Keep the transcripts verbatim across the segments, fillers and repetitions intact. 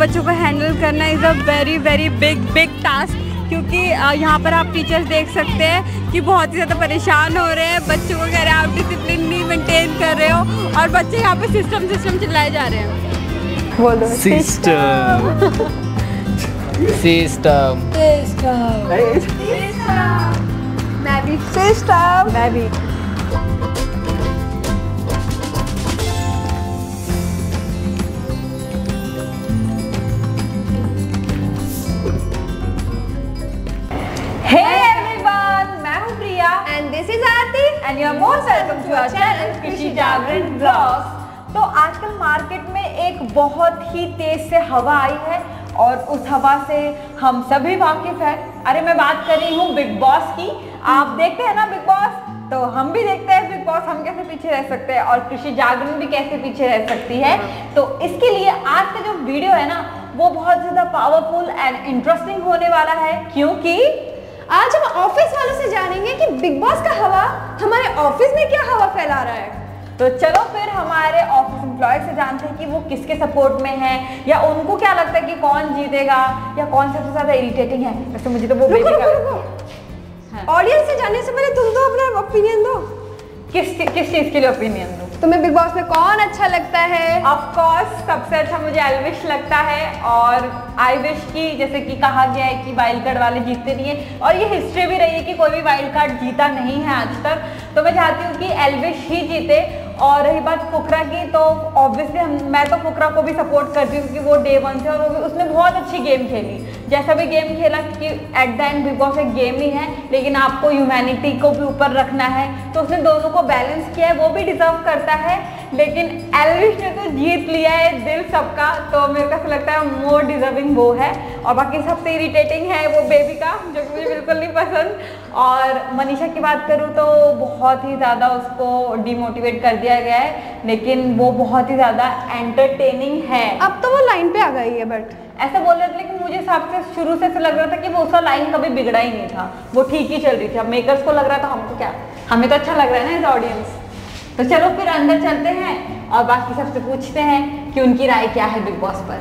बच्चों को हैंडल करना is a very very big big task, क्योंकि यहाँ पर आप टीचर्स देख सकते हैं कि बहुत ही ज़्यादा परेशान हो रहे हैं। बच्चों को कह रहे हैं आप डिसिप्लिन नहीं मेंटेन कर रहे हो, और बच्चे यहाँ पे सिस्टम सिस्टम चिल्लाए जा रहे हैं। बोल दो सिस्टम सिस्टम मैं भी सिस्टम मैं भी And you are most welcome to our channel कृषि जागरण ब्लॉग्स। तो आजकल मार्केट में एक बहुत ही तेज से हवा आई है और उस हवा से हम सभी वाकिफ हैं। अरे मैं बात कर रही हूँ बिग बॉस की। आप देखते हैं ना बिग बॉस, तो हम भी देखते हैं बिग बॉस। हम कैसे पीछे रह सकते हैं और कृषि जागरण भी कैसे पीछे रह सकती है। तो इसके लिए आज का जो वीडियो है ना वो बहुत ज़्यादा पावरफुल एंड इंटरेस्टिंग होने वाला है, क्योंकि आज हम ऑफिस वालों से जानेंगे कि बिग बॉस का हवा हमारे ऑफिस में क्या हवा फैला रहा है। तो चलो फिर हमारे ऑफिस एम्प्लॉय से जानते हैं कि वो किसके सपोर्ट में है, या उनको क्या लगता है कि कौन जीतेगा, या कौन सबसे ज्यादा इरिटेटिंग है। वैसे मुझे तो वो बेबी का लगता है। ऑडियंस से जानने से पहले तुम तो अपना ओपिनियन दो। किस किस चीज के लिए ओपिनियन दो? तुम्हें बिग बॉस में कौन अच्छा लगता है? ऑफ कोर्स सबसे अच्छा मुझे एल्विश लगता है, और आई विश की जैसे कि कहा गया है कि वाइल्ड कार्ड वाले जीतते नहीं है, और ये हिस्ट्री भी रही है कि कोई भी वाइल्ड कार्ड जीता नहीं है आज तक। तो मैं चाहती हूँ कि एल्विश ही जीते। और रही बात फुकरा की, तो ऑब्वियसली हम मैं तो फुकरा को भी सपोर्ट करती हूँ क्योंकि वो डे वन से, और वो भी उसने बहुत अच्छी गेम खेली। जैसा भी गेम खेला, कि at the end Bigg Boss एक गेम ही है, लेकिन आपको ह्यूमैनिटी को भी ऊपर रखना है, तो उसने दोनों को बैलेंस किया है, वो भी डिजर्व करता है। लेकिन एल्विश ने तो जीत लिया है दिल सबका, तो मेरे को ऐसा लगता है मोर डिजर्विंग वो है। और बाकी सबसे इरिटेटिंग है वो बेबी का, जो कि मुझे बिल्कुल नहीं पसंद। और मनीषा की बात करूँ तो बहुत ही ज़्यादा उसको डिमोटिवेट कर दिया गया है, लेकिन वो बहुत ही ज़्यादा एंटरटेनिंग है। अब तो वो लाइन पे आ गई है, बट ऐसा बोल रहे थे, लेकिन मुझे हिसाब से शुरू से ऐसा लग रहा था कि वो उसका लाइन कभी बिगड़ा ही नहीं था, वो ठीक ही चल रही थी। अब मेकर्स को लग रहा था, हमको क्या, हमें तो अच्छा लग रहा है ना एज ऑडियंस। तो चलो फिर अंदर चलते हैं और बाकी सबसे पूछते हैं कि उनकी राय क्या है बिग बॉस पर।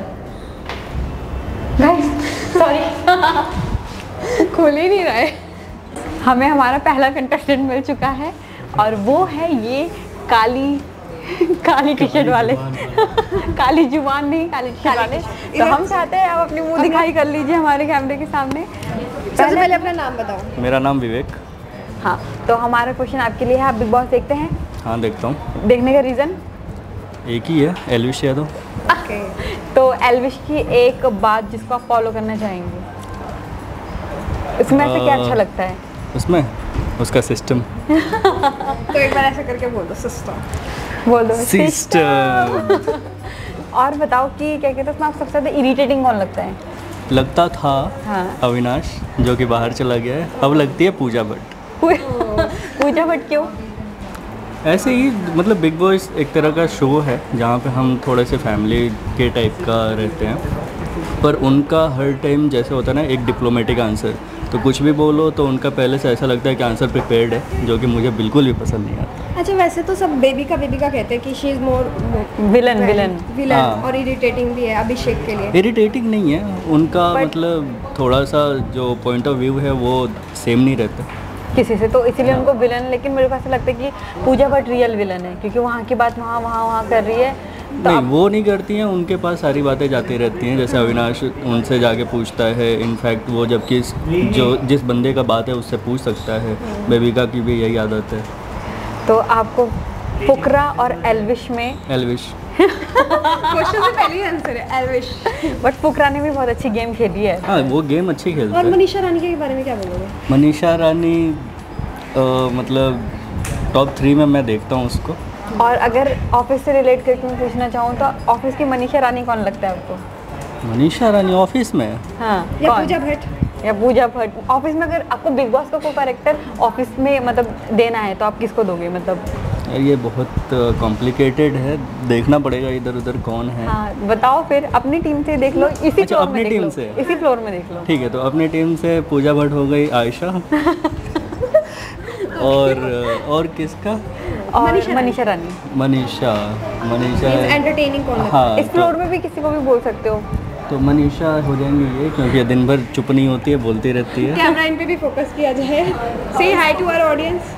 सॉरी खोल ही नहीं रहा है। हमें हमारा पहला कंटेस्टेंट मिल चुका है, और वो है ये काली काली टी शर्ट वाले काली जुबान नहीं, काली टी शर्ट वाले। तो हम चाहते हैं आप अपनी मुंह दिखाई कर लीजिए हमारे कैमरे के सामने। सबसे पहले अपना नाम बताओ। मेरा नाम विवेक। हाँ, तो हमारा क्वेश्चन आपके लिए है, आप बिग बॉस देखते हैं? हाँ देखता हूँ। देखने का रीज़न एक ही है, एल्विश यादव। ओके, तो एल्विश की एक बात जिसको आप फॉलो करना चाहेंगे, उसमें ऐसे क्या अच्छा लगता है? उसमें उसका सिस्टम। तो एक बार ऐसा करके बोल दो, सिस्टम बोल दो, सिस्टम। और बताओ कि क्या कहते हैं उसमें आपको सबसे ज़्यादा इरिटेटिंग कौन लगता है? लगता था हाँ। अविनाश, जो कि बाहर चला गया है। अब लगती है पूजा भट्ट। पूजा भट्ट क्यों? ऐसे ही, मतलब बिग बॉस एक तरह का शो है जहाँ पे हम थोड़े से फैमिली के टाइप का रहते हैं, पर उनका हर टाइम जैसे होता है ना एक डिप्लोमेटिक आंसर, तो कुछ भी बोलो तो उनका पहले से ऐसा लगता है कि आंसर प्रिपेयर्ड है, जो कि मुझे बिल्कुल भी पसंद नहीं आता। अच्छा, वैसे तो सब बेबी का बेबी का कहते हैं कि she is more villain villain villain और इरिटेटिंग भी है अभिषेक के लिए। इरिटेटिंग नहीं है उनका, मतलब थोड़ा सा जो पॉइंट ऑफ व्यू है वो सेम नहीं रहता किसी से, तो इसीलिए उनको विलन। लेकिन मेरे को ऐसा लगता है कि पूजा भट्ट रियल विलन है, क्योंकि वहाँ की बात वहाँ वहाँ वहाँ कर रही है। तो नहीं, वो नहीं करती हैं, उनके पास सारी बातें जाती रहती हैं। जैसे अविनाश उनसे जाके पूछता है, इनफैक्ट वो जबकि जो जिस बंदे का बात है उससे पूछ सकता है। बेबिका की भी यही आदत है। तो आपको फुकरा और एल्विश में एल्विश क्वेश्चन से पहले ही आंसर है एल्विश। बट फुकरा ने भी बहुत अच्छी गेम खेली है। हाँ, वो गेम अच्छी खेलता है। और मनीषा रानी के बारे में क्या बोलोगे? मनीषा रानी आ, मतलब टॉप थ्री में मैं देखता हूँ उसको। और अगर ऑफिस से रिलेट करके मैं पूछना चाहूँ तो ऑफिस की मनीषा रानी कौन लगता है आपको? मनीषा रानी ऑफिस में? हाँ, या पूजा भट्ट? या पूजा भट्ट ऑफिस में। अगर आपको बिग बॉस का कोई कैरेक्टर ऑफिस में मतलब देना है तो आप किसको दोगे? मतलब ये बहुत कॉम्प्लिकेटेड है, देखना पड़ेगा इधर उधर कौन है। हाँ, बताओ फिर अपनी टीम से देख लो। इसी अच्छा, फ्लोर अपनी में देख टीम लो, से इसी फ्लोर में देख लो। ठीक है, तो अपनी टीम से पूजा भट्ट हो गई, आयशा और और किसका? और मनीषा रानी। मनीषा मनीषा एंटरटेनिंग कौन लगता है? हाँ, इस फ्लोर में भी किसी को भी बोल सकते हो। तो मनीषा हो जाएंगी ये, क्योंकि ये दिन भर चुप नहीं होती है, बोलती रहती है। कैमरा इन पे भी फोकस किया जाए। से hi to our audience.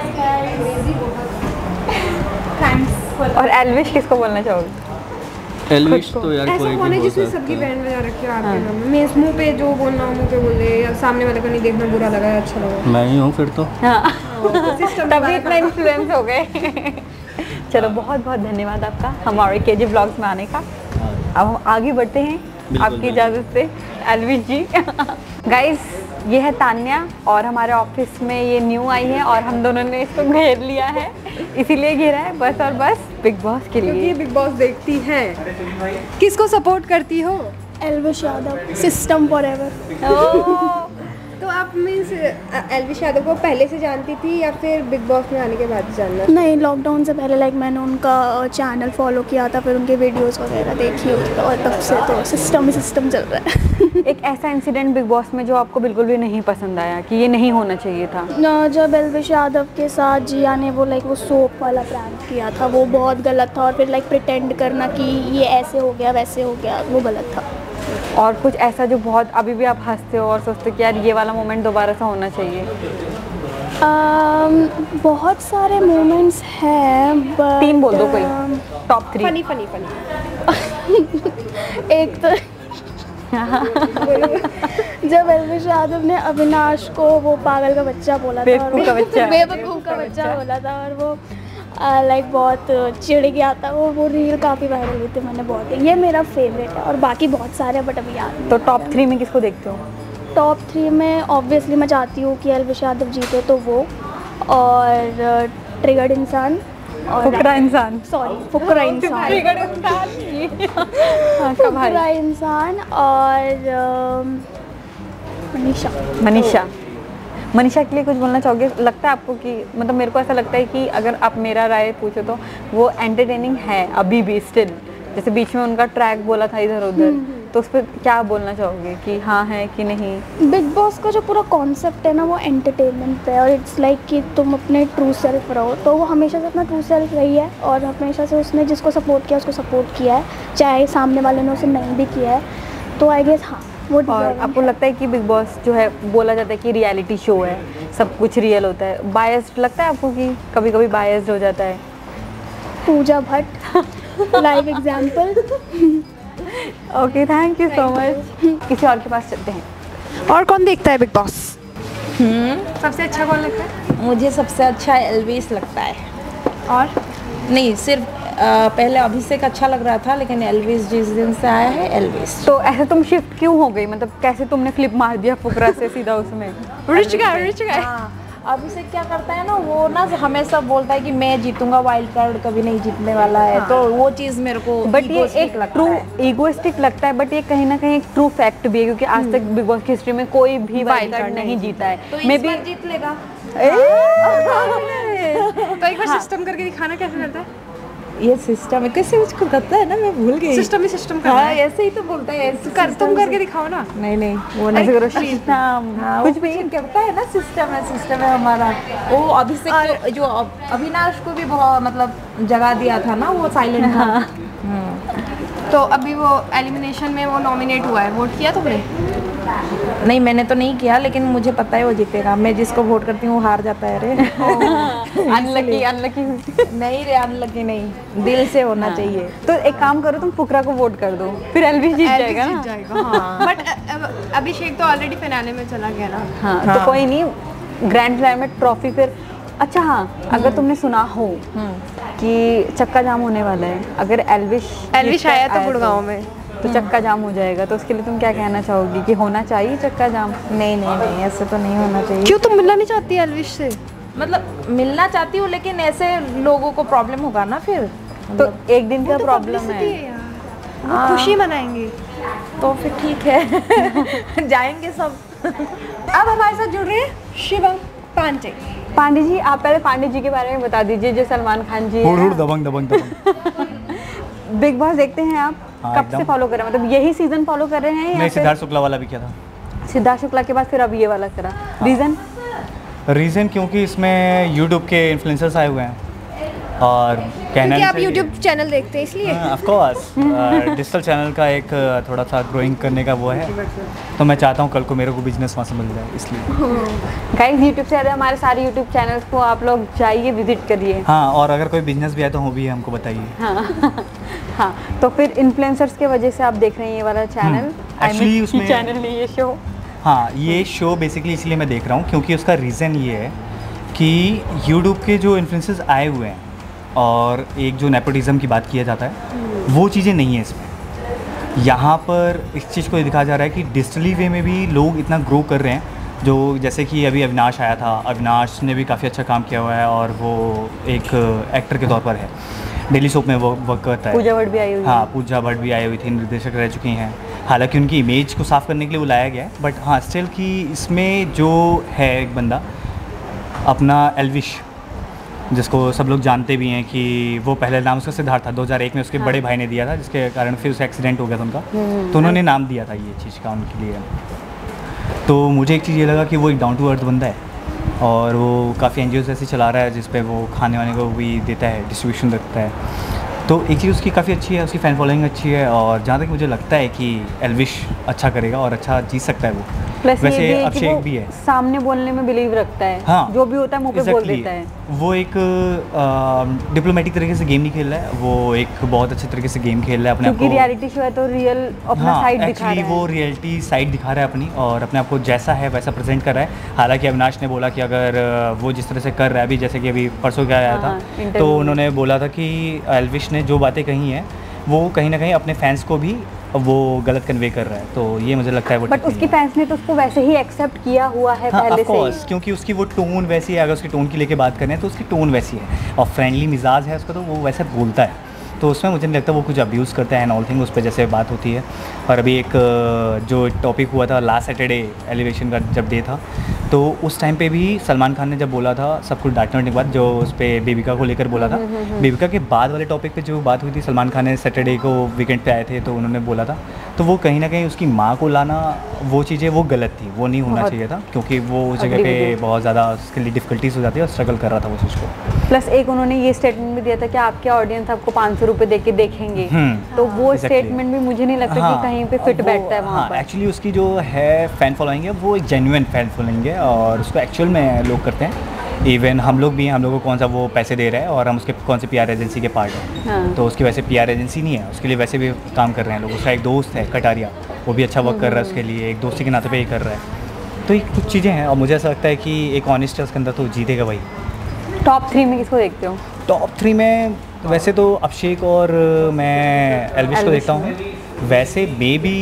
Thanks. और एल्विश किसको बोलना चाहोगे? एल्विश तो यार ऐसा कोई कौन भी है बोल जिसने सकता सबकी है। बैंड बजा रखी है आपके नाम में? मैं मुंह पे जो बोलना मुंह पे बोल दे, या सामने वाले को नहीं देखना बुरा लगा या अच्छा लगा। मैं ही हूँ फिर तो। हाँ सिस्टम तभी इतना इन्फ्लुएंस हो गए। चलो बहुत बहुत धन्यवाद आपका हमारे केजी व्लॉग्स में आने का। अब हम आगे बढ़ते हैं आपकी इजाज़त से एल्विश जी। गाइस ये है तान्या और हमारे ऑफिस में ये न्यू आई है और हम दोनों ने इसको घेर लिया है, इसीलिए घेरा है बस और बस बिग बॉस के क्योंकि लिए। ये बिग बॉस देखती है। किसको सपोर्ट करती हो? Elvish Yadav, system forever. Oh, तो आप मीन्स एल्विश यादव को पहले से जानती थी या फिर बिग बॉस में आने के बाद जानना? नहीं, लॉकडाउन से पहले लाइक मैंने उनका चैनल फॉलो किया था, फिर उनके वीडियोस वगैरह देखी और तब से तो सिस्टम ही सिस्टम चल रहा है। एक ऐसा इंसिडेंट बिग बॉस में जो आपको बिल्कुल भी नहीं पसंद आया कि ये नहीं होना चाहिए था? न, जब एल्विश यादव के साथ जिया ने वो लाइक वो सोप वाला प्रैंक किया था, वो बहुत गलत था। और फिर लाइक प्रिटेंड करना कि ये ऐसे हो गया वैसे हो गया, वो गलत था। और कुछ ऐसा जो बहुत अभी भी आप हंसते हो और सोचते हो कि यार ये वाला मोमेंट दोबारा से होना चाहिए? um, बहुत सारे मोमेंट्स हैं but, तीन बोल दो कोई, um, top three. Funny funny funny. एक तो जब एल्विश यादव ने अविनाश को वो पागल का बच्चा बोला था, बेवकूफ का बच्चा। बेवकूफ का बच्चा बोला था और वो लाइक बहुत चिढ़ गया था। वो वो रील काफ़ी वायरल हुई थी, मैंने बहुत, ये मेरा फेवरेट है। और बाकी बहुत सारे बट अभी याद नहीं। तो टॉप थ्री में किसको देखते हो? टॉप थ्री में ऑब्वियसली मैं चाहती हूँ कि एल्विश यादव जीते, तो वो और ट्रिगर्ड इंसान और फुकरा इंसान। सॉरी फुकरा इंसान फुकरा इंसान और अम, मनीषा। मनीषा मनीषा के लिए कुछ बोलना चाहोगे? लगता है आपको कि मतलब मेरे को ऐसा लगता है कि अगर आप मेरा राय पूछो तो वो एंटरटेनिंग है अभी भी स्टिल। जैसे बीच में उनका ट्रैक बोला था इधर उधर, तो उस पर क्या बोलना चाहोगे कि हाँ है कि नहीं? बिग बॉस का जो पूरा कॉन्सेप्ट है ना वो एंटरटेनमेंट है और इट्स लाइक like कि तुम अपने ट्रू सेल्फ रहो। तो वो हमेशा से अपना ट्रू सेल्फ रही है और हमेशा से उसने जिसको सपोर्ट किया उसको सपोर्ट किया है, चाहे सामने वाले ने उसे नहीं भी किया है। तो आई गेस हाँ वो और आपको लगता है कि बिग बॉस जो है बोला जाता है कि रियलिटी शो है, सब कुछ रियल होता है, बायस्ड लगता है आपको कि कभी कभी बायस्ड हो जाता है? Pooja Bhatt live example. Okay thank you so much. किसी और के पास चलते हैं। और कौन देखता है बिग बॉस? सबसे अच्छा कौन लगता है? मुझे सबसे अच्छा एल्विश लगता है। और नहीं सिर्फ आ, पहले अभिषेक अच्छा लग रहा था, लेकिन एल्विश जिस दिन से आया है एल्विश। तो ऐसे तुम शिफ्ट क्यों हो गई? मतलब कैसे तुमने फ्लिप मार दिया फुकरा से सीधा उसमें? Rich guy rich guy. हाँ, अभिषेक क्या करता है ना, वो ना हमेशा बोलता है कि मैं जीतूंगा, वाइल्ड कार्ड कभी नहीं जीतने वाला है। हाँ। तो वो चीज़ मेरे को बट ये एक ट्रू ईगोइस्टिक लगता है, बट ये कहीं ना कहीं एक ट्रू फैक्ट भी है, क्योंकि आज तक बिग बॉस की हिस्ट्री में कोई भी वाइल्ड कार्ड नहीं जीता है। तो मे इस बी बार जीत लेगा। तो एक बार सिस्टम करके दिखाना कैसे करता है? ये सिस्टम है, कैसे उसको करता है ना, मैं भूल गई। सिस्टम ही सिस्टम कर हाँ रहा है। ऐसे ही तो बोलता है, ऐसे कर तुम system करके से- दिखाओ ना। नहीं नहीं वो ऐसे नहीं करो सिस्टम हाँ, कुछ कुछ भी। भी करता है ना, सिस्टम है सिस्टम है हमारा। वो अभिषेक को जो अ- अविनाश को भी बहुत मतलब जगा दिया था ना, वो साइलेंट था। हम्म। तो अभी वो एलिमिनेशन में वो नॉमिनेट हुआ है, वोट किया तुमने? नहीं मैंने तो नहीं किया, लेकिन मुझे पता है वो जीतेगा। मैं जिसको वोट करती हूँ वो हार जाता है रे। Unlucky unlucky. नहीं रे अनलकी नहीं, दिल से होना चाहिए। तो एक काम करो, तुम फुकरा को वोट कर दो, फिर एल्विश जीत जाएगा ना। जाएगा हाँ। बट अभिषेक तो ऑलरेडी फिनाले में चला गया ना। हाँ, हाँ। तो कोई नहीं, ग्रैंड स्लैम में ट्रॉफी फिर। अच्छा हाँ, अगर तुमने सुना हो कि चक्का जाम होने वाला है, अगर एल्विश एल्विश आया तो गुड़गांव में तो चक्का जाम हो जाएगा, तो उसके लिए तुम क्या कहना चाहोगी कि होना चाहिए चक्का जाम? नहीं नहीं नहीं ऐसे तो नहीं होना चाहिए। क्यों, तुम मिलना नहीं चाहती एल्विश से? मतलब मिलना चाहती हूँ, लेकिन ऐसे लोगों को प्रॉब्लम होगा ना फिर। तो एक दिन का प्रॉब्लम है, वो खुशी मनाएंगे। तो फिर ठीक है जाएंगे सब। अब हमारे साथ जुड़ रहे हैं शिवम पांडे। पांडे जी, आप पहले पांडे जी के बारे में बता दीजिए, जो सलमान खान जी हुड़ हुड़ हैं। दबंग दबंग दबंग। बिग बॉस देखते हैं आप? हाँ, कब एकदम। से फॉलो कर रहे हैं? मतलब यही सीजन फॉलो कर रहे हैं या मैं फिर सिद्धार्थ शुक्ला वाला भी किया था। सिद्धार्थ शुक्ला के बाद फिर अब ये वाला करा? रीजन? रीज़न क्योंकि इसमें यूट्यूब के इन्फ्लुएंसर्स आए हुए हैं। और कहना क्योंकि आप चाहिए- यूट्यूब चैनल देखते हैं इसलिए। ऑफ कोर्स डिजिटल चैनल का एक uh, थोड़ा सा ग्रोइंग करने का वो है, तो मैं चाहता हूँ कल को मेरे को बिजनेस वहाँ से मिल जाए, इसलिए। गाइस यूट्यूब से ज़्यादा हमारे सारे यूट्यूब चैनल्स को आप लोग जाइए विजिट करिए। हाँ, और अगर कोई बिजनेस भी है तो वो भी हमको बताइए। हाँ हाँ, तो फिर इन्फ्लुएंसर्स के वजह से आप देख रहे हैं ये वाला चैनल? Actually उसमें- चैनल नहीं, ये शो। हाँ, ये शो बेसिकली इसलिए मैं देख रहा हूँ क्योंकि उसका रीज़न ये है कि यूट्यूब के जो इन्फ्लुएंसर्स आए हुए हैं और एक जो नेपोटिज्म की बात किया जाता है वो चीज़ें नहीं है इसमें। यहाँ पर इस चीज़ को दिखाया जा रहा है कि डिजिटली वे में भी लोग इतना ग्रो कर रहे हैं, जो जैसे कि अभी अविनाश आया था, अविनाश ने भी काफ़ी अच्छा काम किया हुआ है और वो एक एक्टर के तौर पर है, डेली सोप में वो वर्क करता है। पूजा भट्ट भी आई हुई है। हाँ, पूजा भट्ट भी आई हुई थी, निर्देशक रह चुकी हैं। हालांकि उनकी इमेज को साफ़ करने के लिए वो लाया गया है, बट हाँ स्टिल कि इसमें जो है एक बंदा अपना एल्विश, जिसको सब लोग जानते भी हैं कि वो पहले नाम उसका सिद्धार्थ था, दो हज़ार एक में उसके हाँ। बड़े भाई ने दिया था, जिसके कारण फिर उसका एक्सीडेंट हो गया था उनका, तो उन्होंने नाम दिया था ये चीज़ का उनके लिए। तो मुझे एक चीज़ ये लगा कि वो एक डाउन टू अर्थ बंदा है और वो काफ़ी एन जी ओज़ ऐसे चला रहा है जिस पे वो खाने वाने को भी देता है, डिस्ट्रीब्यूशन रखता है। तो एक चीज़ उसकी काफ़ी अच्छी है, उसकी फ़ैन फॉलोइंग अच्छी है और जहाँ तक मुझे लगता है कि एल्विश अच्छा करेगा और अच्छा जीत सकता है वो। प्लस ये वैसे भी है कि अभिषेक वो भी है, सामने बोलने में बिलीव रखता है। हाँ, जो भी होता है मुंह पे बोल exactly, देता है। वो एक डिप्लोमेटिक तरीके से गेम नहीं खेल रहा है, वो एक बहुत अच्छे तरीके से गेम खेल रहा है अपने आप क्योंकि को। रियलिटी शो है तो रियल अपना हाँ, साइड दिखा एक्चुअली रहा है। वो रियलिटी साइड दिखा रहा है अपनी और अपने आप को जैसा है वैसा प्रेजेंट कर रहा है। हालांकि अविनाश ने बोला कि अगर अ, वो जिस तरह से कर रहा है अभी, जैसे कि अभी परसों क्या आया हाँ, था, हाँ, interview तो में। उन्होंने बोला था कि एल्विश ने जो बातें कही हैं वो कहीं ना कहीं अपने फैंस को भी वो गलत कन्वे कर रहा है, तो ये मुझे लगता है वो बट ठीक उसकी नहीं है। फैंस ने तो उसको वैसे ही एक्सेप्ट किया हुआ है हाँ, पहले of से course, ही। क्योंकि उसकी वो टोन वैसी है, अगर उसकी टोन की लेके बात करें तो उसकी टोन वैसी है और फ्रेंडली मिजाज है उसका, तो वो वैसे बोलता है, तो उसमें मुझे नहीं लगता वो कुछ अब्यूज़ करता है एंड ऑल थिंग, उस पर जैसे बात होती है। और अभी एक अ, जो टॉपिक हुआ था लास्ट सैटरडे एलिवेशन का जब डे था, तो उस टाइम पे भी सलमान खान ने जब बोला था सब कुछ डांटने के बाद, जो उस पर बेबिका को लेकर बोला था, बेबिका के बाद वाले टॉपिक पे जो बात हुई थी, सलमान खान ने सैटरडे को वीकेंड पे आए थे तो उन्होंने बोला था, तो वो कहीं ना कहीं उसकी माँ को लाना, वो चीज़ें वो गलत थी, वो नहीं होना बहुत चाहिए था, क्योंकि वो उस जगह agree पे with you। बहुत ज़्यादा उसके लिए डिफ़िकल्टीज हो जाती है और स्ट्रगल कर रहा था वो चीज़ को। प्लस एक उन्होंने ये स्टेटमेंट भी दिया था कि आपके ऑडियंस आपको पाँच सौ रुपये दे के देखेंगे, हम्म, तो वो exactly। स्टेटमेंट भी मुझे नहीं लगता कि कहीं पे फिट वो- बैठता है वहाँ हाँ, पर। एक्चुअली उसकी जो है फ़ैन फॉलोइंग है वो एक जेन्युइन फ़ैन फॉलोइंग है और उसको एक्चुअल में लोग करते हैं। इवन हम लोग भी हैं, हम लोगों को कौन सा वो पैसे दे रहा है और हम उसके कौन से पी आर एजेंसी के पार्ट हैं, हाँ। तो उसकी वैसे पी आर एजेंसी नहीं है, उसके लिए वैसे भी काम कर रहे हैं लोग। उसका एक दोस्त है कटारिया, वो भी अच्छा वर्क कर रहा है उसके लिए, एक दोस्ती के नाते पे ही कर रहा है। तो ये कुछ चीज़ें हैं और मुझे ऐसा लगता है कि एक ऑनेस्ट है उसके अंदर, तो जीतेगा भाई। टॉप थ्री में किसको देखते हो? टॉप थ्री में वैसे तो अभिषेक और मैं एल्विश को एल्विश देखता हूँ। वैसे मे भी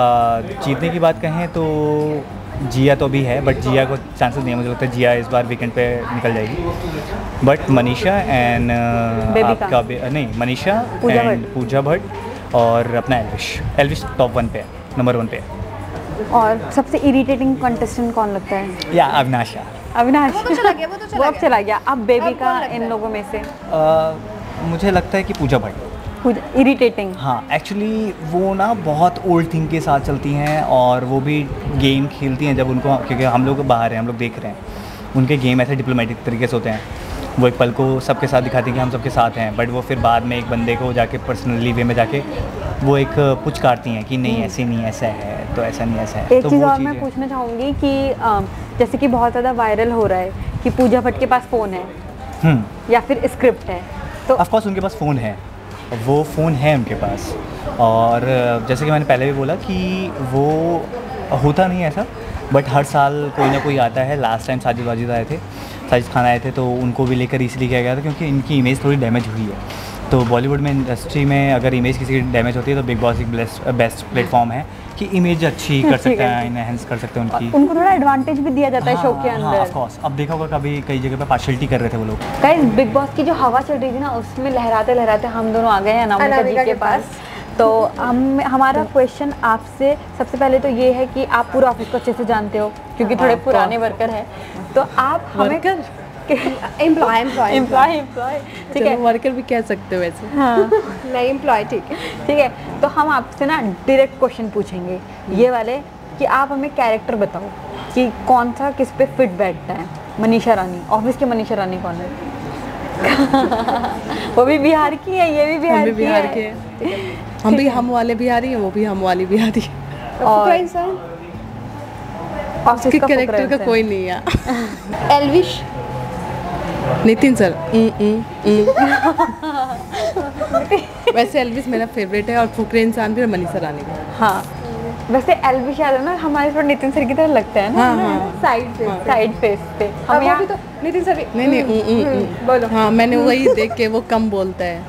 जीतने की बात कहें तो जिया तो भी है, बट जिया को चांसेस नहीं है, मुझे लगता है जिया इस बार वीकेंड पे निकल जाएगी। But Manisha and Bebika. आपका बे- नहीं, मनीषा पूजा एंड पूजा भट्ट और अपना एल्विश एल्विश टॉप वन पे है, नंबर वन पे है। और सबसे इरिटेटिंग कंटेस्टेंट कौन लगता है? या अविनाश यार। अविनाश वो तो चला गया, वो तो चला वो अब गया। चला गया। अब बेबी अब का कौन लगता इन है? लोगों में से अ, मुझे लगता है कि पूजा भट्ट। इरिटेटिंग। हाँ, एक्चुअली वो ना बहुत ओल्ड थिंग के साथ चलती हैं और वो भी गेम खेलती हैं जब उनको, क्योंकि हम लोग बाहर हैं, हम लोग देख रहे हैं उनके गेम ऐसे डिप्लोमेटिक तरीके से होते हैं। वो एक पल को सबके साथ दिखाती हैं कि हम सबके साथ हैं, बट वो फिर बाद में एक बंदे को जाके पर्सनली वे में जाके वो एक पुचकारती हैं कि नहीं ऐसे नहीं, ऐसा है तो ऐसा नहीं, ऐसा है। एक तो चीज़ वो और मैं चीज़ें- पूछना चाहूँगी कि अ, जैसे कि बहुत ज़्यादा वायरल हो रहा है कि पूजा भट्ट के पास फ़ोन है हम्म या फिर स्क्रिप्ट है, तो ऑफ कोर्स उनके पास फ़ोन है, वो फ़ोन है उनके पास। और जैसे कि मैंने पहले भी बोला कि वो होता नहीं है ऐसा, बट हर साल कोई ना कोई आता है। लास्ट टाइम साजिद वाजिद आए थे, साजिद खान आए थे, तो उनको भी लेकर इसलिए किया गया था क्योंकि इनकी इमेज थोड़ी डैमेज हुई है। तो बॉलीवुड में इंडस्ट्री में अगर इमेज किसी की डैमेज होती है तो बिग बॉस एक बेस्ट बेस्ट प्लेटफॉर्म है कि इमेज अच्छी कर सकते हैं, इनहेंस कर सकते हैं उनकी। उनको थोड़ा एडवांटेज भी दिया जाता है शो के हाँ, अंदर। Of course. अब देखा होगा कभी कई जगह पे पार्शियलिटी कर रहे थे वो लोग। गाइस बिग बॉस की जो हवा चल रही थी ना, उसमें लहराते लहराते हम दोनों आ गए हैं अनामिका जी अनामिका के के पास। तो हम हमारा क्वेश्चन आपसे सबसे पहले तो ये है कि आप पूरा ऑफिस को अच्छे से जानते हो क्योंकि थोड़े पुराने वर्कर हैं, तो आप हमें एम्प्लॉय एम्प्लॉय एम्प्लॉय एम्प्लॉय ठीक है, वर्कर भी कह सकते हो वैसे। हाँ नहीं एम्प्लॉय ठीक है। ठीक है। तो हम आपसे ना डायरेक्ट क्वेश्चन पूछेंगे ये वाले कि आप हमें कैरेक्टर बताओ कि कौन सा किस पे फिट बैठता है। मनीषा रानी, ऑफिस की मनीषा रानी कौन है? वो भी बिहार की है, ये भी बिहार हम भी की बिहार है। के हैं, हम भी हम वाले बिहारी हैं, वो भी हम वाली बिहारी है। फुकरा इंसान। और उसके किसका कैरेक्टर फुकरा का इंसान? कोई नहीं है। Elvish. Nitin sir. Um, um, um. वैसे एल्विस मेरा फेवरेट है और फुकरे इंसान भी और मनीषा रानी भी। हाँ, वैसे एल्विश यादव ना हमारे थोड़ा नितिन सर की तरह लगता है ना, हाँ, हाँ। साइड फेस साइड फेस पे अब हम वो यहाँ भी तो नितिन सर। नहीं नहीं उम, उम, उम। बोलो। हाँ, मैंने वही देख के वो कम बोलता है।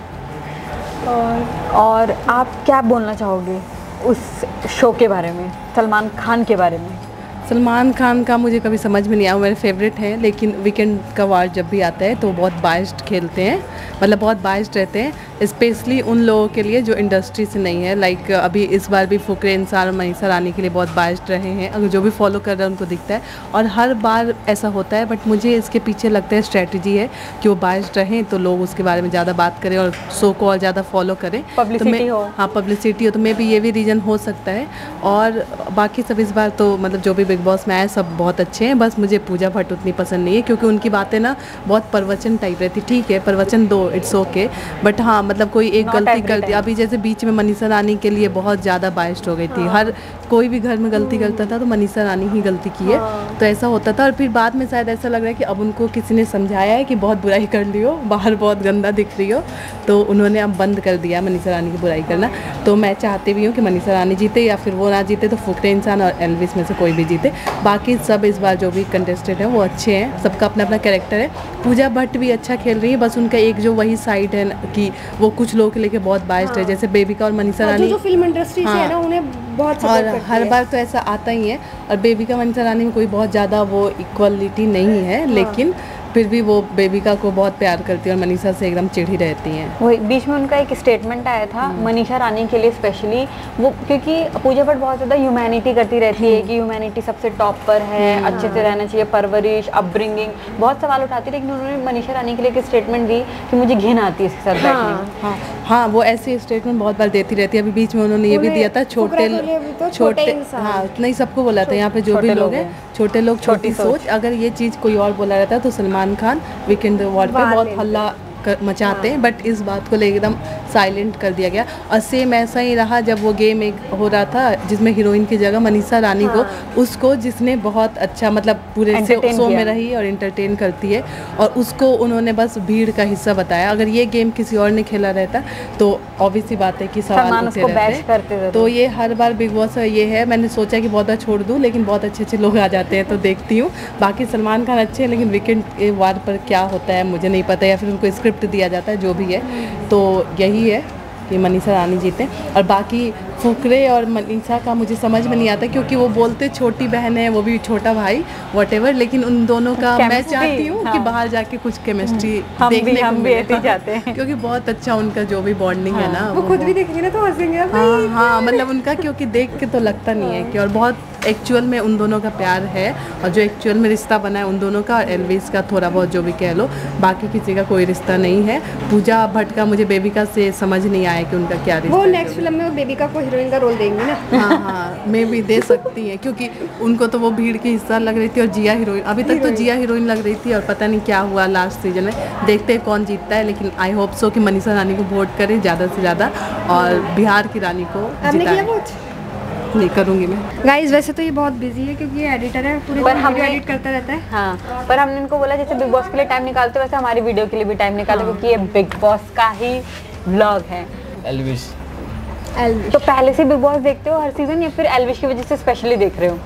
और और आप क्या बोलना चाहोगे उस शो के बारे में, सलमान खान के बारे में? सलमान खान का मुझे कभी समझ में नहीं आया, मेरे फेवरेट है, लेकिन वीकेंड का वार जब भी आता है तो बहुत बाइस्ड खेलते हैं, मतलब बहुत बाइस्ड रहते हैं, स्पेशली उन लोगों के लिए जो इंडस्ट्री से नहीं है। लाइक अभी इस बार भी फुकरे इंसान और मनीषा रानी के लिए बहुत बाइस्ड रहे हैं, अगर जो भी फॉलो कर रहे हैं उनको दिखता है, और हर बार ऐसा होता है। बट मुझे इसके पीछे लगता है स्ट्रेटजी है कि वो बाइस्ड रहें तो लोग उसके बारे में ज़्यादा बात करें और शो को और ज़्यादा फॉलो करें, Publicity तो मैं हो। हाँ पब्लिसिटी हो, तो मे भी ये भी रीज़न हो सकता है। और बाकी सब इस बार तो मतलब जो भी बिग बॉस में आए सब बहुत अच्छे हैं, बस मुझे पूजा भट्ट उतनी पसंद नहीं है क्योंकि उनकी बातें ना बहुत प्रवचन टाइप रहती। ठीक है प्रवचन दो, इट्स ओके, बट हाँ मतलब कोई एक Not गलती every कर दी, time. अभी जैसे बीच में मनीषा रानी के लिए बहुत ज़्यादा बाइस्ड हो गई थी। हर कोई भी घर में गलती करता था तो मनीषा रानी ही गलती की है, तो ऐसा होता था। और फिर बाद में शायद ऐसा लग रहा है कि अब उनको किसी ने समझाया है कि बहुत बुराई कर ली हो, बाहर बहुत गंदा दिख रही हो, तो उन्होंने अब बंद कर दिया मनीषा रानी की बुराई करना। तो मैं चाहती भी हूँ कि मनीषा रानी जीते, या फिर वो ना जीते तो फुकरे इंसान और एल्विस में से कोई भी जीते। बाकी सब इस बार जो भी कंटेस्टेंट हैं वो अच्छे हैं, सबका अपना अपना कैरेक्टर है। पूजा भट्ट भी अच्छा खेल रही है, बस उनका एक जो वही साइड है ना कि वो कुछ लोगों के लेके बहुत बाइस्ड है, जैसे बेबिका और मनीषा जो रानी। जो फिल्म इंडस्ट्री से है ना उन्हें बहुत और सपोर्ट करती हर है। बार तो ऐसा आता ही है, और बेबिका मनीषा रानी में कोई बहुत ज़्यादा वो इक्वलिटी नहीं है, लेकिन फिर भी वो बेबिका को बहुत प्यार करती है और मनीषा से एकदम चिढ़ी रहती हैं। वही बीच में उनका एक स्टेटमेंट आया था मनीषा रानी के लिए स्पेशली, वो क्योंकि पूजा भट्ट बहुत ज़्यादा ह्यूमैनिटी करती रहती है कि ह्यूमैनिटी सबसे टॉप पर है, अच्छे से रहना चाहिए, परवरिश, अपब्रिंगिंग, बहुत सवाल उठाती है, लेकिन उन्होंने मनीषा रानी के लिए एक स्टेटमेंट दी कि मुझे घिन आती है इसके साथ बैठने में। हाँ हाँ वो ऐसे स्टेटमेंट बहुत बार देती रहती है। अभी बीच में उन्होंने ये भी उन्हें दिया था छोटे फुकरा के लिए भी तो छोटे इंसान। हाँ नहीं सबको बोला था यहाँ पे जो भी छोटे लोग लोग हैं, हैं। छोटे लोग छोटी छोटी सोच। अगर ये चीज़ कोई और बोला रहता तो सलमान खान वीकेंड वार पे बहुत हल्ला कर- मचाते हैं, बट इस बात को लेकर एकदम साइलेंट कर दिया गया। और सेम ऐसा ही रहा जब वो गेम एक हो रहा था जिसमें हीरोइन की जगह मनीषा रानी को, उसको जिसने बहुत अच्छा मतलब पूरे Entertain शो में किया। रही और इंटरटेन करती है, और उसको उन्होंने बस भीड़ का हिस्सा बताया। अगर ये गेम किसी और ने खेला रहता तो ऑब्वियस सी बात है कि सवाल सलमान उठते उसको बैश रहते। करते ज़रूर। तो ये हर बार बिग बॉस ये है, मैंने सोचा कि बहुत बार छोड़ दूं, लेकिन बहुत अच्छे अच्छे लोग आ जाते हैं तो देखती हूँ। बाकी सलमान खान अच्छे हैं, लेकिन वीकेंड के वार पर क्या होता है मुझे नहीं पता, या फिर उनको स्क्रिप्ट दिया जाता है, जो भी है। तो यही है कि मनीषा रानी जीते। और बाकी फुकरे और मनीषा का मुझे समझ में नहीं आता क्योंकि वो बोलते छोटी बहन है, वो भी छोटा भाई व्हाटएवर, लेकिन उन दोनों का मैं Chemistry, चाहती हूँ कि हाँ। बाहर जाके कुछ केमिस्ट्री हम भी- देखने को हम भी मिले। ऐसे ही चाहते हैं। क्योंकि बहुत अच्छा उनका जो भी बॉन्डिंग है ना वो खुद भी देखेंगे ना तो हंसेंगे अब हाँ हाँ मतलब उनका क्योंकि देख के तो लगता नहीं है कि, और बहुत एक्चुअल में उन दोनों का प्यार है, और जो एक्चुअल में रिश्ता बना है उन दोनों का और एल्विस का थोड़ा बहुत जो भी कह लो, बाकी किसी का कोई रिश्ता नहीं है। पूजा भट्ट का मुझे बेबिका से समझ नहीं आया कि उनका क्या रिश्ता वो है। नेक्स्ट फिल्म में वो बेबिका को हीरोइन का रोल देंगी ना। हाँ हाँ मैं भी दे सकती हैं, क्योंकि उनको तो वो भीड़ की हिस्सा लग रही थी और जिया हीरोइन, अभी तक तो जिया हीरोइन लग रही थी, और पता नहीं क्या हुआ लास्ट सीजन में, देखते हैं कौन जीतता है। लेकिन आई होप सो कि मनीषा रानी को वोट करें ज़्यादा से ज़्यादा और बिहार की रानी को आपने किया जिताएं। वोट? नहीं करूँगी मैं। गाइस वैसे तो ये बहुत बिजी है क्योंकि ये एडिटर है, पूरे पर दिन हमने- वीडियो एडिट करता रहता है। हाँ, पर हमने इनको बोला जैसे बिग बॉस के लिए टाइम निकालते वैसे हमारी वीडियो के लिए भी टाइम निकालो, क्योंकि ये बिग बॉस का ही व्लॉग है। एल्विश। एल्विश। तो पहले से बिग बॉस देखते हो हर सीजन, या फिर एल्विश की वजह से स्पेशली देख रहे हो?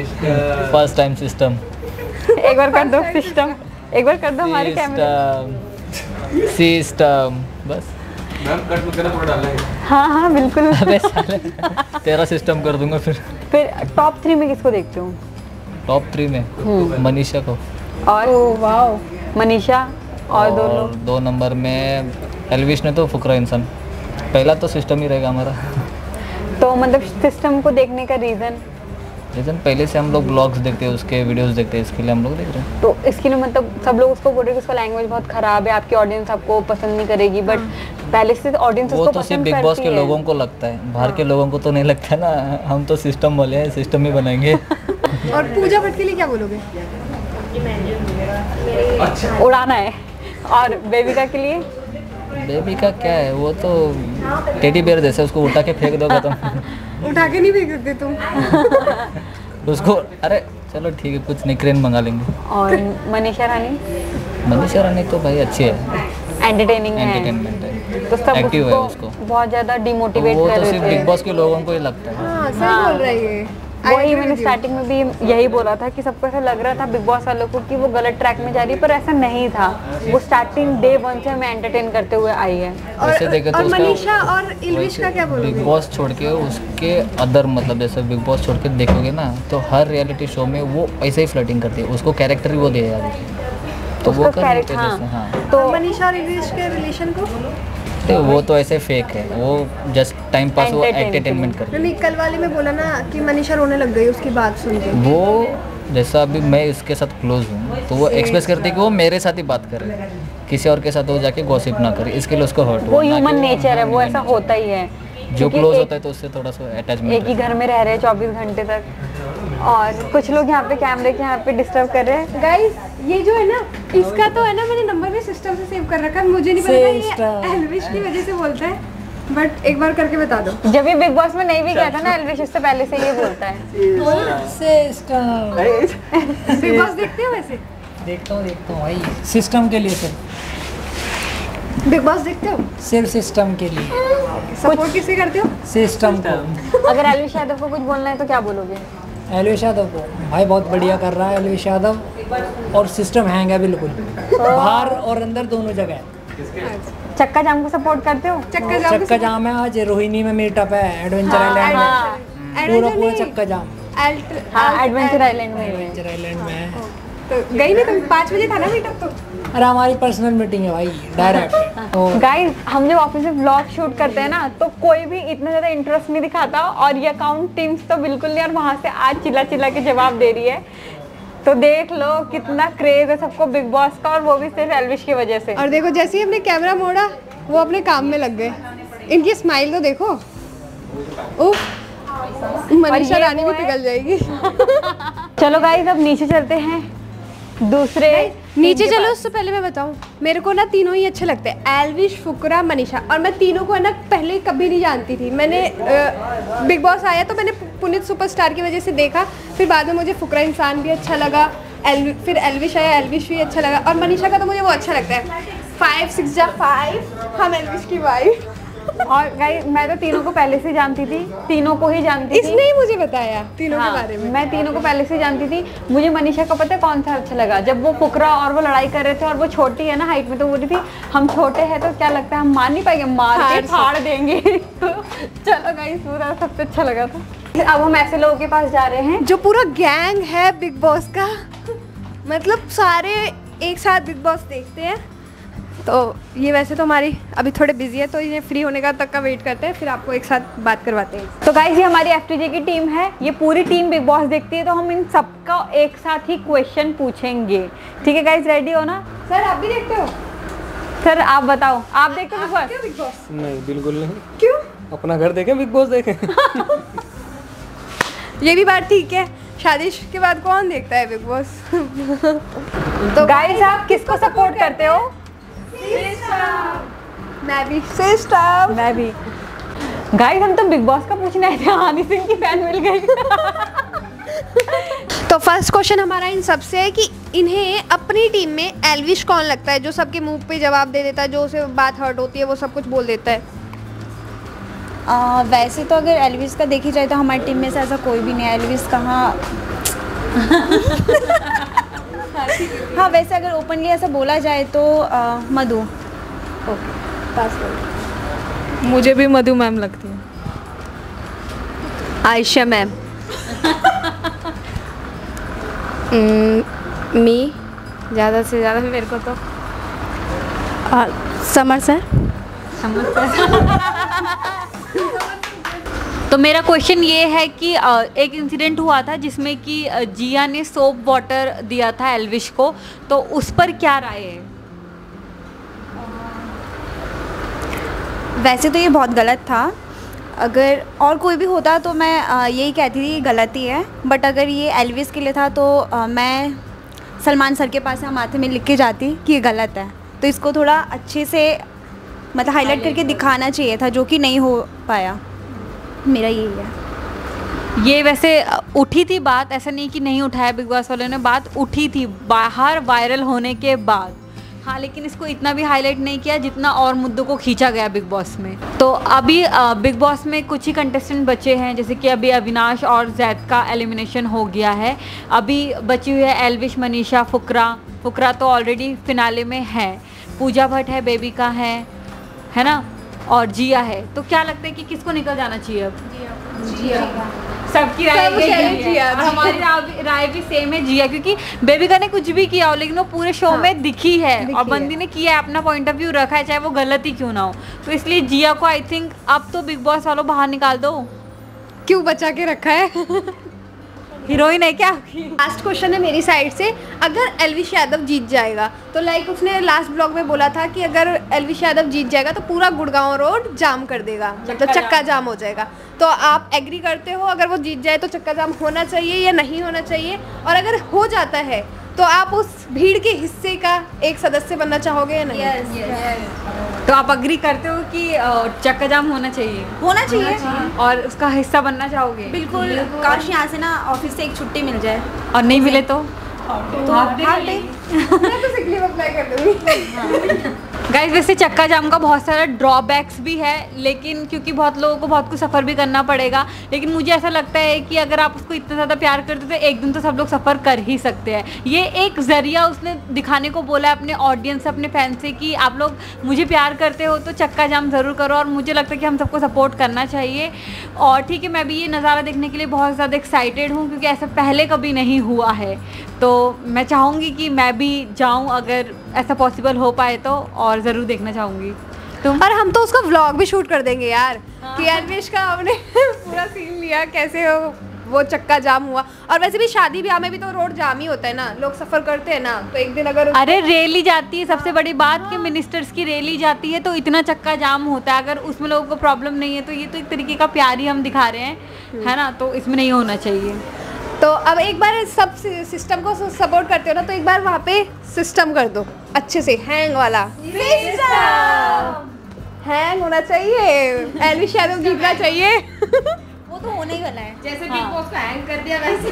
First time system. एक बार कर दो सिस्टम, एक बार कर दो हमारे कैमरे। सिस्टम बस। हाँ हाँ बिल्कुल। अबे साले, तेरा सिस्टम कर दूंगा फिर। फिर टॉप थ्री में किसको देखते हो? टॉप थ्री में मनीषा को, और वाओ मनीषा, और दो लोग? दो नंबर में एल्विश ने तो फुकरा इंसान, पहला तो सिस्टम ही रहेगा हमारा। तो मतलब सिस्टम को देखने का रीज़न? रीज़न पहले से हम लोग ब्लॉग्स देखते हैं, उसके वीडियोस देखते हैं, इसके लिए हम लोग देख रहे हैं। तो इसके लिए मतलब सब लोग उसको बोल रहे हैं कि उसका लैंग्वेज बहुत खराब है, आपकी ऑडियंस आपको पसंद नहीं करेगी, बट पहले से ऑडियंस वो उसको तो सिर्फ पसंद बिग बॉस करती के है। लोगों को लगता है, बाहर के लोगों को तो नहीं लगता ना। हम तो सिस्टम वाले हैं, सिस्टम ही बनाएंगे। और पूजा भट्ट के लिए क्या बोलोगे? उड़ाना है और बेबिका के लिए? बेबी का क्या है, वो तो टेडी बेयर जैसे, उसको उठा के फेंक दो खत्म। उठा के नहीं फेंक सकते तुम। उसको अरे चलो ठीक है, कुछ नहीं क्रेन मंगा लेंगे। और मनीषा रानी? मनीषा रानी तो भाई अच्छी है, एंटरटेनिंग है, एंटरटेनमेंट है, तो सब एक्टिव है उसको उसको। बहुत ज़्यादा डिमोटिवेट वो कर तो रहे सिर्फ थे। बिग बॉस के लोगों को ही लगता है। हाँ सही बोल रही है। वही मैंने स्टार्टिंग में भी यही बोला था कि सबको ऐसा लग रहा था बिग बॉस वालों को कि वो गलत ट्रैक में जा रही है, पर ऐसा नहीं था। वो स्टार्टिंग डे वन से हमें एंटरटेन करते हुए आई है। वैसे देखे तो और उसका मनीषा और इल्विश का क्या बोलोगे? बिग बॉस छोड़ के उसके अदर मतलब जैसे बिग बॉस छोड़ के देखोगे ना, तो हर रियलिटी शो में वो ऐसे ही फ्लर्टिंग करती है, उसको कैरेक्टर ही वो दिया जाता है, तो वो उसका कर कैरेक्टर, लेते हैं जैसे। हाँ। हाँ तो मनीषा और इल्विश के रिलेशन को तो वो तो ऐसे फेक है, वो जस्ट टाइम पास, वो Entertain एंटरटेनमेंट कर नहीं, कल वाले में बोला ना कि मनीषा रोने लग गई उसकी बात सुन के। वो जैसा अभी मैं इसके साथ क्लोज हूँ, तो वो एक्सप्रेस करती है कि वो मेरे साथ ही बात करे, किसी और के साथ वो जाके गॉसिप ना करे, इसके लिए उसको हर्ट वो ह्यूमन नेचर है, वो ऐसा होता ही है। जो क्योंकि क्लोज एक- होता है तो उससे थोड़ा सा अटैचमेंट एक ही घर में रह रहे हैं चौबीस घंटे तक, और कुछ लोग यहाँ पे कैमरे के यहाँ पे डिस्टर्ब कर रहे हैं। गाइस ये जो है ना, इसका तो है ना, मैंने नंबर भी सिस्टम से सेव कर रखा है, मुझे नहीं पता ये एल्विश की वजह से बोलता है, बट एक बार करके बता दो। जब ये बिग बॉस में नहीं भी गया था ना, एल्विश उससे पहले से ये बोलता है। बिग बॉस देखते हो वैसे? देखता हूँ देखता हूँ भाई, सिस्टम के लिए सिर्फ, बिग बॉस देखते हो? सिर्फ सिस्टम के लिए, सपोर्ट किसे करते हो? सिस्टम को। अगर एल्विश यादव को कुछ बोलना है तो क्या बोलोगे? एलविश यादव को भाई बहुत बढ़िया कर रहा है एलविश यादव, और सिस्टम हैंग है बिल्कुल, बाहर और अंदर दोनों जगह है। चक्का जाम को सपोर्ट करते हो? चक्का जाम चक्का जाम है, आज रोहिणी में मीटअप है एडवेंचर आइलैंड में, पूरा पूरा चक्का जाम हाँ, एडवेंचर आइलैंड में। एडवेंचर आइलैंड में है। तो गई नहीं तुम? पाँच बजे था ना मीटअप तो? अरे हमारी पर्सनल मीटिंग है भाई, डायरेक्ट। गाइस हम जब ऑफिस में व्लॉग शूट करते हैं ना, तो कोई भी इतना ज़्यादा इंटरेस्ट नहीं दिखाता, और ये अकाउंट टीम्स तो बिल्कुल नहीं, और वहाँ से आज चिल्ला चिल्ला के जवाब दे रही है। तो देख लो कितना क्रेज है सबको बिग बॉस का, और वो भी सिर्फ एल्विश की वजह से। और देखो जैसे ही हमने कैमरा मोड़ा, वो अपने काम में लग गए। इनकी स्माइल तो देखो, उफ, मनीषा ये रानी वो भी है। पिघल जाएगी। चलो गाइस अब नीचे चलते हैं दूसरे नीचे टीम के चलो, पास। उससे पहले मैं बताऊं, मेरे को ना तीनों ही अच्छे लगते हैं, एल्विश, फुकरा, मनीषा। और मैं तीनों को है ना पहले कभी नहीं जानती थी। मैंने बिग बॉस आया तो मैंने पुनीत सुपरस्टार की वजह से देखा, फिर बाद में मुझे फुकरा इंसान भी अच्छा लगा, एल फिर एल्विश आया, एल्विश भी अच्छा लगा, और मनीषा का तो मुझे वो अच्छा लगता है। फाइव सिक्स जा फाइव, हम एल्विश की वाइफ। और गाइस मैं तो तीनों को पहले से जानती थी, तीनों को ही जानती थी। इसने ही मुझे बताया तीनों हाँ, के बारे में। मैं तीनों को पहले से जानती थी। मुझे मनीषा का पता है कौन सा अच्छा लगा, जब वो फुकरा और वो लड़ाई कर रहे थे, और वो छोटी है ना हाइट में, तो बोल रही थी हम छोटे हैं तो क्या लगता है हम मार नहीं पाएंगे, मार के फाड़ देंगे। तो चलो गाइस पूरा सबसे अच्छा लगा था। अब हम ऐसे लोगों के पास जा रहे हैं जो पूरा गैंग है बिग बॉस का, मतलब सारे एक साथ बिग बॉस देखते हैं। तो ये वैसे तो हमारी अभी थोड़े बिजी है, तो इन्हें फ्री होने का तक का वेट करते हैं, फिर आपको एक साथ बात करवाते हैं। तो गाइस ये हमारी एफ टी जे की टीम है, ये पूरी टीम बिग बॉस देखती है, तो हम इन सबका एक साथ ही क्वेश्चन पूछेंगे। ठीक है गाइस, रेडी हो ना? सर आप भी देखते हो? सर आप बताओ, आप देखते हो बिग बिग बॉस? नहीं बिल्कुल नहीं। क्यों? अपना घर देखें बिग बॉस देखें। ये भी बात ठीक है, शादी के बाद कौन देखता है बिग बॉस? तो गाइस आप किसको सपोर्ट करते हो? मैं भी सिस्टम। मैं भी। गाइस हम तो बिग बॉस का पूछने आए थे, हानी सिंह की फैन मिल गई। तो फर्स्ट क्वेश्चन हमारा इन सबसे है कि इन्हें अपनी टीम में एल्विश कौन लगता है, जो सबके मुंह पे जवाब दे देता है, जो उसे बात हर्ट होती है वो सब कुछ बोल देता है। आ, वैसे तो अगर एल्विस का देखी जाए तो हमारी टीम में से ऐसा कोई भी नहीं है। एल्विस कहाँ हाँ वैसे अगर ओपनली ऐसा बोला जाए तो आ, मधु। पास करो। मुझे भी मधु मैम लगती है। आयशा मैम। मी ज़्यादा से ज़्यादा मेरे को तो समर सर। Summer sir. तो मेरा क्वेश्चन ये है कि एक इंसिडेंट हुआ था जिसमें कि जिया ने सोप वाटर दिया था एल्विश को, तो उस पर क्या राय है? वैसे तो ये बहुत गलत था, अगर और कोई भी होता तो मैं आ, यही कहती थी ये गलत ही है, बट अगर ये एल्विस के लिए था तो आ, मैं सलमान सर के पास यहाँ माथे में लिख के जाती कि ये गलत है, तो तो इसको थोड़ा अच्छे से मतलब हाईलाइट करके दिखाना चाहिए था, जो कि नहीं हो पाया। मेरा यही है। ये वैसे उठी थी बात, ऐसा नहीं कि नहीं उठाया बिग बॉस वालों ने, बात उठी थी बाहर वायरल होने के बाद। हाँ, लेकिन इसको इतना भी हाईलाइट नहीं किया जितना और मुद्दों को खींचा गया बिग बॉस में। तो अभी बिग बॉस में कुछ ही कंटेस्टेंट बचे हैं, जैसे कि अभी अविनाश और जैद का एलिमिनेशन हो गया है। अभी बची हुई है एल्विश, मनीषा, फुकरा। फुकरा तो ऑलरेडी फिनाले में है, पूजा भट्ट है, बेबिका है है ना, और जिया है। तो क्या लगता है कि किसको निकल जाना चाहिए अब? जिया। सबकी राय यही है, और हमारी राय राय भी सेम है, जिया। क्योंकि बेबिका ने कुछ भी किया हो लेकिन वो पूरे शो हाँ, में दिखी है दिखी और बंदी ने किया है, अपना पॉइंट ऑफ व्यू रखा है, चाहे वो गलत ही क्यों ना हो। तो इसलिए जिया को आई थिंक अब तो बिग बॉस वालों बाहर निकाल दो। क्यों बचा के रखा है? हीरोइन है क्या? लास्ट क्वेश्चन है मेरी साइड से। अगर एल्विश यादव जीत जाएगा तो लाइक उसने लास्ट ब्लॉग में बोला था कि अगर एल्विश यादव जीत जाएगा तो पूरा गुड़गांव रोड जाम कर देगा, मतलब चक्का जाम हो जाएगा। तो आप एग्री करते हो अगर वो जीत जाए तो चक्का जाम होना चाहिए या नहीं होना चाहिए? और अगर हो जाता है तो आप उस भीड़ के हिस्से का एक सदस्य बनना चाहोगे या नहीं? yes, yes. तो आप अग्री करते हो कि चक्का जाम होना चाहिए? होना चाहिए, होना चाहिए। और उसका हिस्सा बनना चाहोगे? बिल्कुल। काश यहाँ से ना ऑफिस से एक छुट्टी मिल जाए। और नहीं मिले तो तो हार ले। मैं तो सिक लीव अप्लाई कर दूंगी। गाइस, वैसे चक्का जाम का बहुत सारा ड्रॉबैक्स भी है, लेकिन क्योंकि बहुत लोगों को बहुत कुछ सफ़र भी करना पड़ेगा, लेकिन मुझे ऐसा लगता है कि अगर आप उसको इतना ज़्यादा प्यार करते तो एक दिन तो सब लोग सफ़र कर ही सकते हैं। ये एक ज़रिया उसने दिखाने को बोला है अपने ऑडियंस, अपने फैन से कि आप लोग मुझे प्यार करते हो तो चक्का जाम ज़रूर करो। और मुझे लगता है कि हम सबको सपोर्ट करना चाहिए। और ठीक है, मैं भी ये नज़ारा देखने के लिए बहुत ज़्यादा एक्साइटेड हूँ, क्योंकि ऐसा पहले कभी नहीं हुआ है। तो मैं चाहूँगी कि मैं भी जाऊँ अगर ऐसा पॉसिबल हो पाए तो, और ज़रूर देखना चाहूँगी। तुम? और हम तो उसका व्लॉग भी शूट कर देंगे यार। हाँ। कि एल्विश का हमने पूरा सीन लिया कैसे वो, वो चक्का जाम हुआ। और वैसे भी शादी ब्याह में भी तो रोड जाम ही होता है ना, लोग सफ़र करते हैं ना। तो एक दिन अगर अरे रैली जाती है, सबसे बड़ी बात हाँ। कि मिनिस्टर्स की रैली जाती है तो इतना चक्का जाम होता है। अगर उसमें लोगों को प्रॉब्लम नहीं है तो ये तो एक तरीके का प्यार ही हम दिखा रहे हैं, है ना। तो इसमें नहीं होना चाहिए। तो अब एक बार सब सिस्टम को सपोर्ट करते हो ना, तो एक बार वहाँ पे सिस्टम कर दो अच्छे से, हैंग वाला हैंग होना चाहिए। एल्विश यादव जीतना चाहिए। वो तो होने ही वाला है, जैसे बिग बॉस को हैंग कर दिया वैसे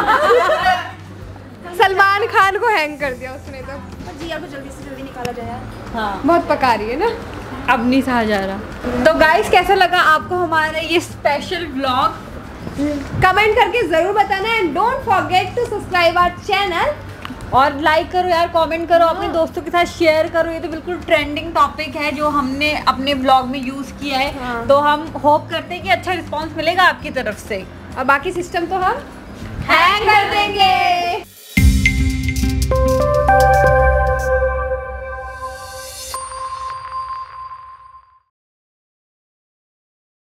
सलमान खान को हैंग कर दिया उसने तो। और जिया को जल्दी से जल्दी निकाला जाए। हाँ, बहुत पका रही है ना, अब नहीं सहा जा रहा। तो गाइस, कैसा लगा आपको हमारा ये स्पेशल व्लॉग? कमेंट करके ज़रूर बताना and don't forget to subscribe our channel. और लाइक करो यार, कमेंट करो, अपने दोस्तों के साथ शेयर करो। ये तो बिल्कुल ट्रेंडिंग टॉपिक है जो हमने अपने ब्लॉग में यूज़ किया है। हाँ। तो हम होप करते हैं कि अच्छा रिस्पांस मिलेगा आपकी तरफ से। और बाकी सिस्टम तो हम हैंग कर देंगे।